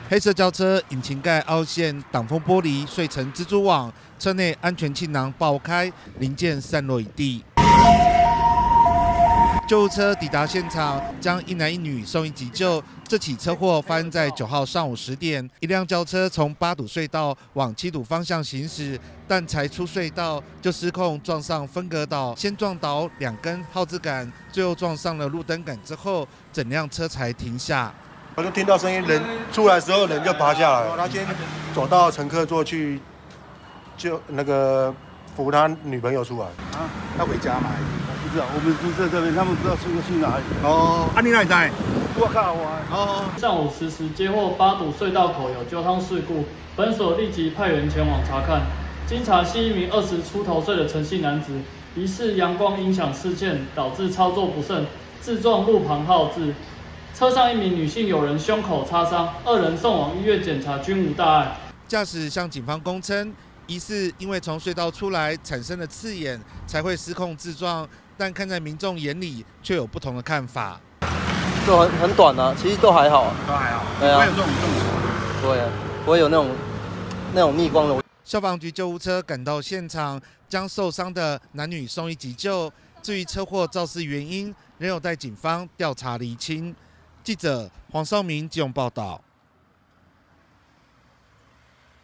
黑色轿车引擎盖凹陷，挡风玻璃碎成蜘蛛网，车内安全气囊爆开，零件散落一地。救护车抵达现场，将一男一女送医急救。这起车祸发生在9号上午10点，一辆轿车从8堵隧道往7堵方向行驶，但才出隧道就失控撞上分隔岛，先撞倒2根耗资杆，最后撞上了路灯杆之后，整辆车才停下。 我就听到声音，人出来的时候人就爬下来，他先走到乘客座去，就那个扶他女朋友出来。 啊，要回家嘛？不知道，我们宿舍这边，他们不知道去哪里。 哦， 你哪里在？我靠我。哦。 上午10时接获8堵隧道口有交通事故，本所立即派员前往查看。经查系一名20出头岁的陈姓男子，疑似阳光影响视线，导致操作不慎，自撞路旁耗资。车上一名女性友人胸口擦伤，2人送往医院检查均无大碍。 驾驶向警方供称，疑似因为从隧道出来产生的刺眼，才会失控自撞，但看在民众眼里却有不同的看法。 就很短啊，其实都还好， 都还好， 对啊， 不会有这种重伤， 对啊，不会有那种逆光的。 消防局救护车赶到现场，将受伤的男女送医急救。至于车祸肇事原因，仍有待警方调查厘清。记者黄绍明基隆报道。